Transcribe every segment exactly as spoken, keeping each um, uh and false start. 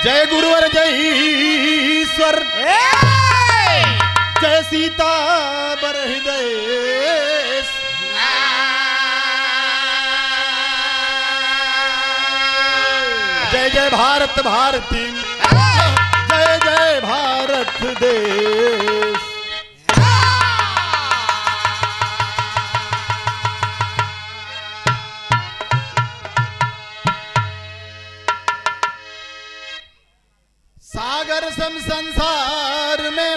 जय गुरुवर जय ईश्वर जय सीता बर हृदय जय जय भारत भारती जय जय भारत देश। सागर सम संसार में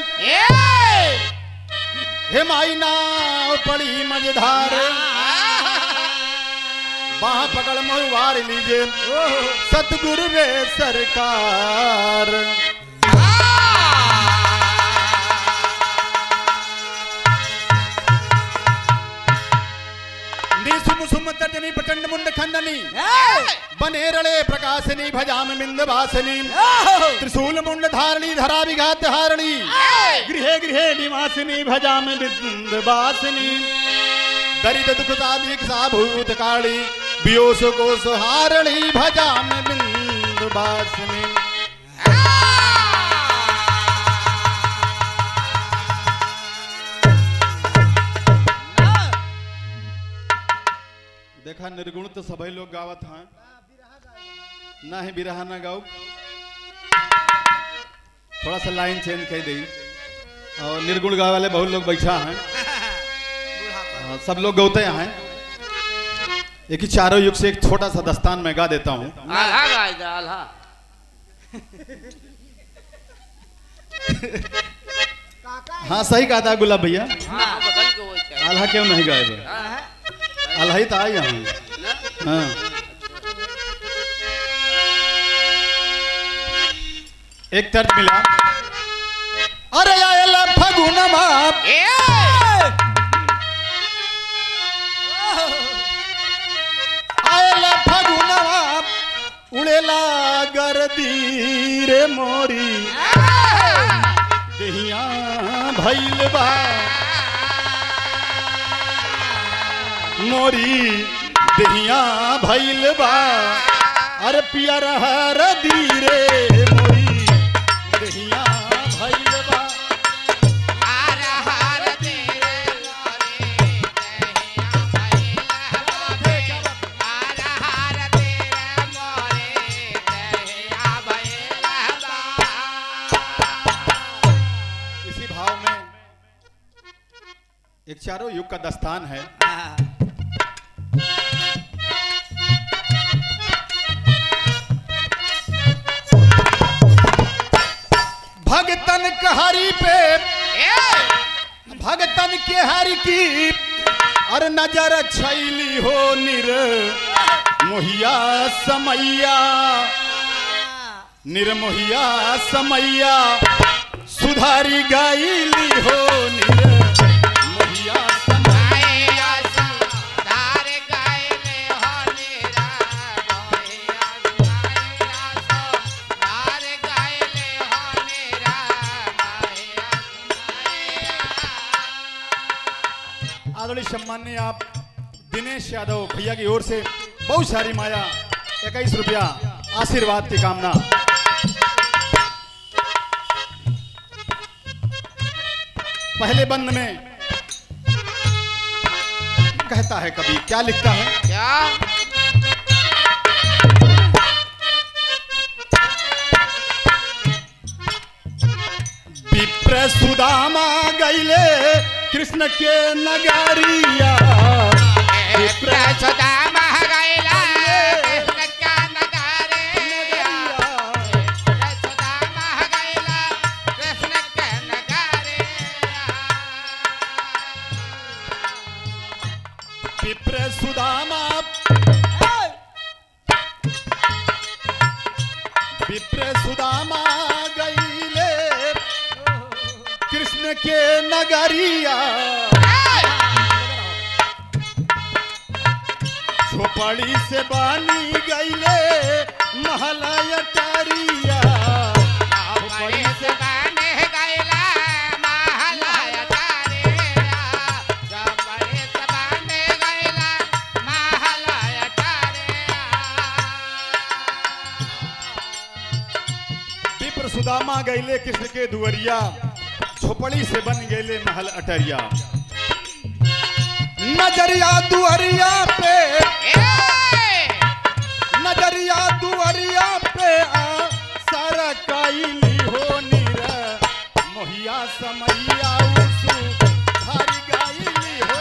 हिमाई नाव पड़ी मझधार बाह पकड़ मुहवार लीजिए सतगुरु रे सरकार। सुम तर्जनी प्रचंड मुंड खंडनी बने रले प्रकाशनी भजाम बिंद वासनी त्रिशूल मुंड धारणी धरा विघात हारणी गृहे गृहे निवासिनी भजाम बिंद वासनी दरिद्र दुख साधिक साभूत काली वियोश कोश हारणी भजाम बिंद वासनी। देखा निर्गुण तो सभी लोग गावत हैं ना ही बिरहा ना गाओ थोड़ा सा लाइन चेंज कर दी और निर्गुण गावे वाले बहुत लोग बैठा हैं सब लोग गौते हैं एक ही चारों युग से एक छोटा सा दस्तान मैं गा देता हूँ। हाँ सही कहा था गुलाब भैया आल्हा क्यों नहीं गाए अल्लाह ही तो आई हम। हाँ। एक तर्ज मिला अरे आयला फगुन बाप आयला फगुन बाप उड़ेला गर्दी रे मोरी दहिया भइल बा मोरी दहिया भइल बा अरे पियर हर दीरे मोरी दहिया भइल बा हर हर दीरे मोरी दहिया भइल बा हर हर दीरे मोरी दहिया भइल बा। इसी भाव में एक चारों युग का दस्तान है। भगतन कहारी पे भगतन के हर की और नजर छैली हो निर मोहिया समैया निर्मोहिया समैया सुधारी गायली हो निर मोहिया समैया सुधार गायले हो निर मोहिया सुधार गायले हो निर मोहिया। आदरणीय सम्माननीय आप दिनेश यादव भैया की ओर से बहुत सारी माया इक्कीस रुपया आशीर्वाद की कामना। पहले बंद में कहता है कभी क्या लिखता है क्या विप्र सुदामा गईले कृष्ण के नगरिया विप्र सुदामा गईला विप्र सुदामा विप्र सुदामा गईले कृष्ण के नगरिया झोपड़ी से बानी गईले महला अटारिया झोपड़ी से बानी गईला महला अटारिया झोपड़ी से बानी गईला महला अटारिया। अरे सुदामा गैले कृष्ण के दुवरिया, झोपड़ी से बन गैले महल अटरिया। नजरिया दुवरिया पे, नजरिया दुवरिया पे आ सारा काइली हो नीर मोहिया समैया उसु हरि गाइली हो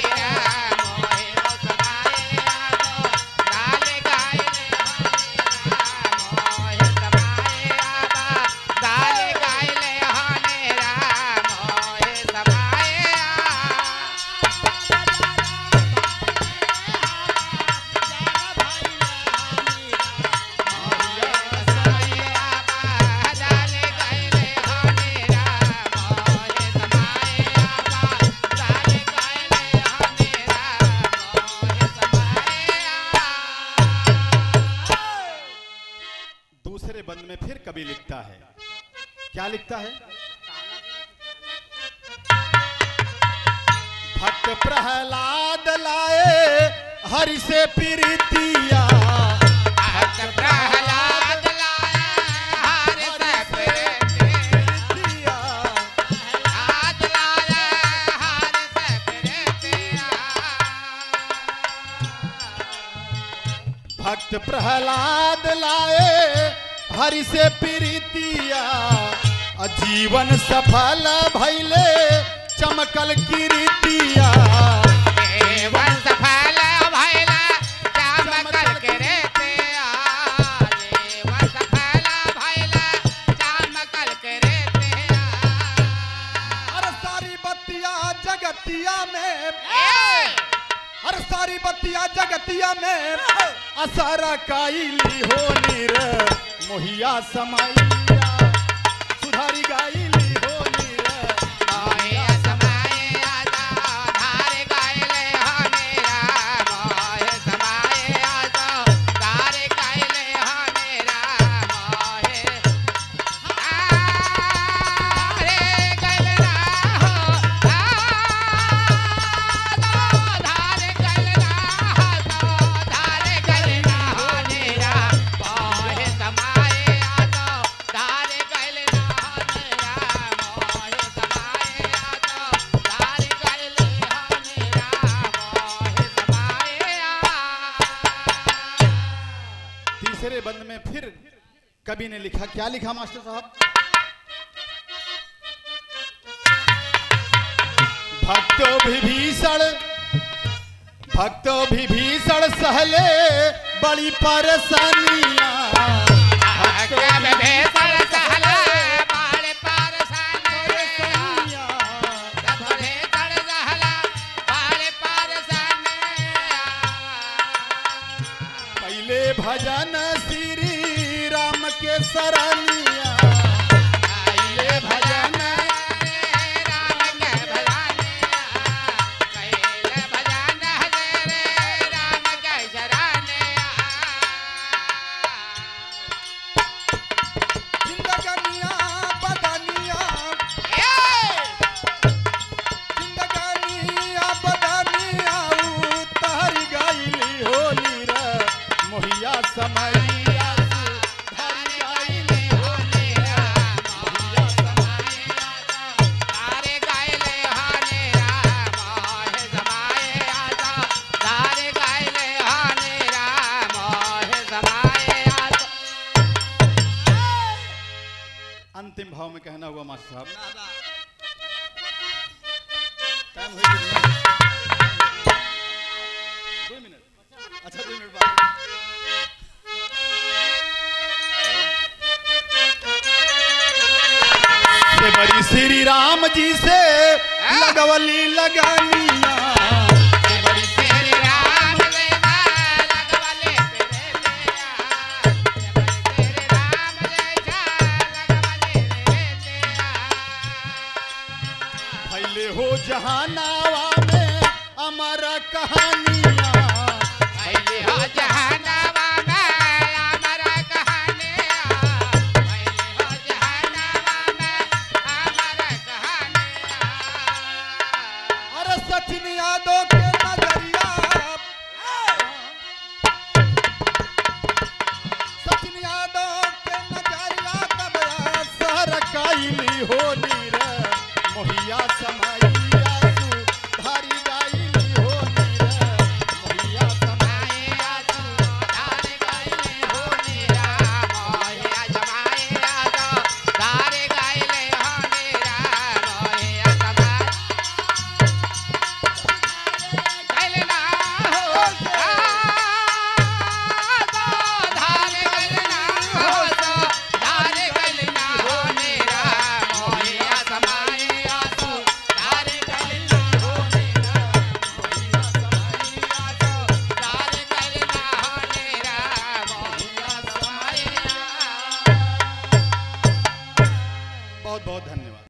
बंद में फिर कवि लिखता है, क्या लिखता है? भक्त प्रहलाद लाए हरि से प्रीतिया, भक्त प्रहलाद लाए हरि से प्रीतिया, प्रहलाद लाए हरि से प्रीतिया। भक्त प्रहलाद लाए हरि से प्रीतिया, जीवन सफल भैले चमकल कीर्तिया। जीवन सफल भैले चमकल कीर्तिया, जीवन सफल भैले चमकल कीर्तिया। अरे सारी बत्तियां जगतिया में, अरे सारी बत्तियां जगतिया में असरा काइली हो नीर मोहिया समैया सुधारी गाइली हो नीर मोहिया समैया सुधारी गाइले हो नीर, मोहि समैया सुधारी गाइले हो नीर, मोहि हरे गाइले हो, सुधारी गाइले हो, सुधारी गाइले हो नीर, मोहि समैया सुधारी गाइले हो नीर, मोहि समैया सुधारी गाइले हो नीर, मोहि समैया। तीसरे बंद में फिर कवि ने लिखा, क्या लिखा मास्टर साहब? भक्तो विभीषण, भक्तो विभीषण सहले बड़ी परेशानियां, भक्त विभीषण सहले बड़ी परेशानियां, विभीषण सहले बड़ी परेशानियां। पहले भजन श्री राम के सरनिया, पहले भजन राम के भजनिया, पहले भजन हरे राम के शरणिया। जिंदगानिया बदनिया, जिंदगानिया बदनिया उतारी गाइली हो नीर मोहिया समैया सुधारी गाइली हो नीर मोहिया समैया। तारे गाइले हो नीर, मोहि समैया तारे गाइले हो नीर, मोहि समैया। अंतिम भाव में कहना हुआ मास्टर साहब, टाइम हो गया दो मिनट, अच्छा दो मिनट बाद से बड़ी श्री राम जी से लगवली लगानिया, से बड़ी श्री राम जी से लगवली प्रीतिया, श्री राम जी से लगवली प्रीतिया। फैले हो जहानावा में अमर कहानियां, फैले हो जहानावा में अमर कहानियां, फैले हो जहानावा में अमर कहानियां। अरे सचिन यादव के नजरिया, सचिन यादव के नजरिया कब बहुत बहुत धन्यवाद।